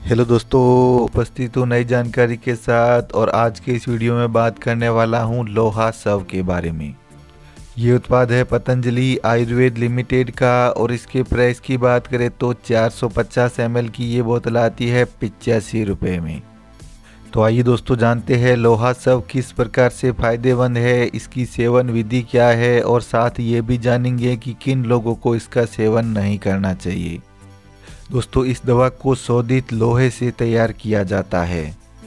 Hello दोस्तों, उपस्थित हूँ नई जानकारी के साथ। और आज के इस वीडियो में बात करने वाला हूँ लोहा सव के बारे में। ये उत्पाद है पतंजलि आयुर्वेद लिमिटेड का और इसके प्राइस की बात करें तो 450 ml की ये बोतल आती है 85 रुपये में। तो आइए दोस्तों जानते हैं लोहा सव किस प्रकार से फ़ायदेमंद है, इसकी सेवन विधि क्या है और साथ ये भी जानेंगे कि किन लोगों को इसका सेवन नहीं करना चाहिए। दोस्तों, इस दवा को शोधित लोहे से तैयार किया जाता है।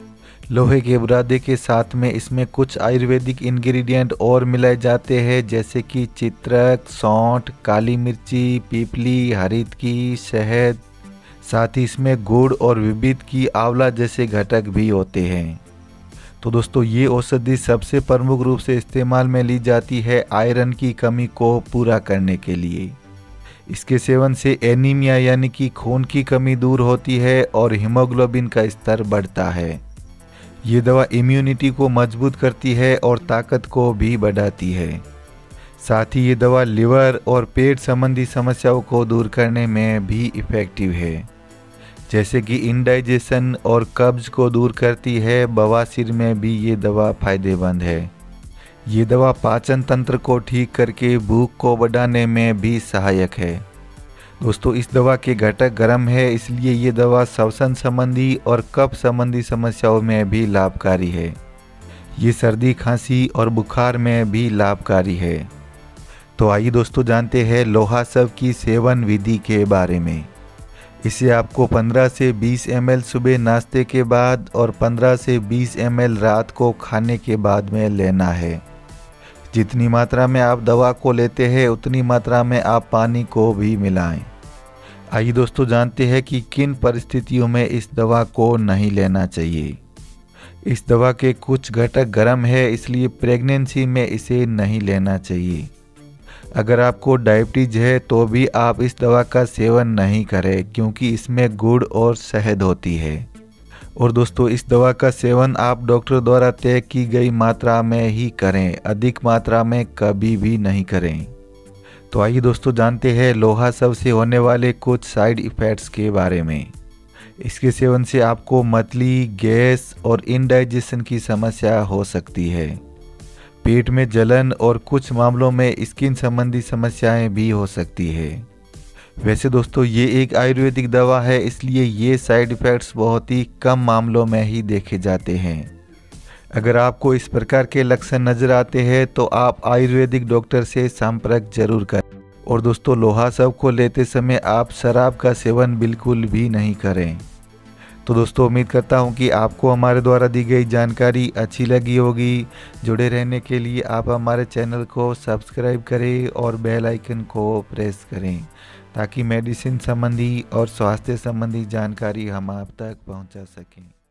लोहे के बुरादे के साथ में इसमें कुछ आयुर्वेदिक इंग्रेडिएंट और मिलाए जाते हैं, जैसे कि चित्रक, सौंठ, काली मिर्ची, पीपली, हरित की, शहद। साथ ही इसमें गुड़ और विविध की आंवला जैसे घटक भी होते हैं। तो दोस्तों, ये औषधि सबसे प्रमुख रूप से इस्तेमाल में ली जाती है आयरन की कमी को पूरा करने के लिए। इसके सेवन से एनीमिया यानी कि खून की कमी दूर होती है और हीमोग्लोबिन का स्तर बढ़ता है। ये दवा इम्यूनिटी को मजबूत करती है और ताकत को भी बढ़ाती है। साथ ही ये दवा लिवर और पेट संबंधी समस्याओं को दूर करने में भी इफ़ेक्टिव है, जैसे कि इंडाइजेशन और कब्ज को दूर करती है। बवासीर में भी ये दवा फायदेमंद है। ये दवा पाचन तंत्र को ठीक करके भूख को बढ़ाने में भी सहायक है। दोस्तों, इस दवा के घटक गर्म है, इसलिए ये दवा श्वसन संबंधी और कफ संबंधी समस्याओं में भी लाभकारी है। ये सर्दी, खांसी और बुखार में भी लाभकारी है। तो आइए दोस्तों जानते हैं लोहा सव की सेवन विधि के बारे में। इसे आपको 15 से 20 ml सुबह नाश्ते के बाद और 15 से 20 ml रात को खाने के बाद में लेना है। जितनी मात्रा में आप दवा को लेते हैं उतनी मात्रा में आप पानी को भी मिलाएं। आइए दोस्तों जानते हैं कि किन परिस्थितियों में इस दवा को नहीं लेना चाहिए। इस दवा के कुछ घटक गर्म है, इसलिए प्रेगनेंसी में इसे नहीं लेना चाहिए। अगर आपको डायबिटीज है तो भी आप इस दवा का सेवन नहीं करें, क्योंकि इसमें गुड़ और शहद होती है। और दोस्तों, इस दवा का सेवन आप डॉक्टर द्वारा तय की गई मात्रा में ही करें, अधिक मात्रा में कभी भी नहीं करें। तो आइए दोस्तों जानते हैं लोहा सव से होने वाले कुछ साइड इफ़ेक्ट्स के बारे में। इसके सेवन से आपको मतली, गैस और इंडाइजेशन की समस्या हो सकती है। पेट में जलन और कुछ मामलों में स्किन संबंधी समस्याएं भी हो सकती है। वैसे दोस्तों, ये एक आयुर्वेदिक दवा है, इसलिए ये साइड इफ़ेक्ट्स बहुत ही कम मामलों में ही देखे जाते हैं। अगर आपको इस प्रकार के लक्षण नज़र आते हैं तो आप आयुर्वेदिक डॉक्टर से संपर्क जरूर करें। और दोस्तों, लोहा सव को लेते समय आप शराब का सेवन बिल्कुल भी नहीं करें। तो दोस्तों, उम्मीद करता हूँ कि आपको हमारे द्वारा दी गई जानकारी अच्छी लगी होगी। जुड़े रहने के लिए आप हमारे चैनल को सब्सक्राइब करें और बेल आइकन को प्रेस करें, ताकि मेडिसिन संबंधी और स्वास्थ्य संबंधी जानकारी हम आप तक पहुँचा सकें।